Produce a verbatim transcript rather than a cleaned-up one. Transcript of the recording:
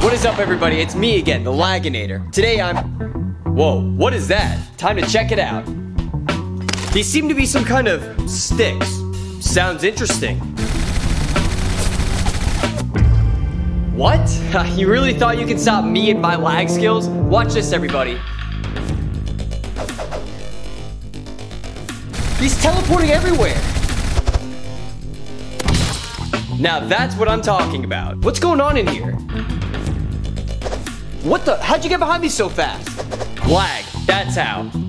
What is up, everybody? It's me again, the LAGinator. Today I'm... Whoa, what is that? Time to check it out. These seem to be some kind of sticks. Sounds interesting. What? You really thought you could stop me and my lag skills? Watch this, everybody. He's teleporting everywhere. Now that's what I'm talking about. What's going on in here? What the? How'd you get behind me so fast? Lag, that's how.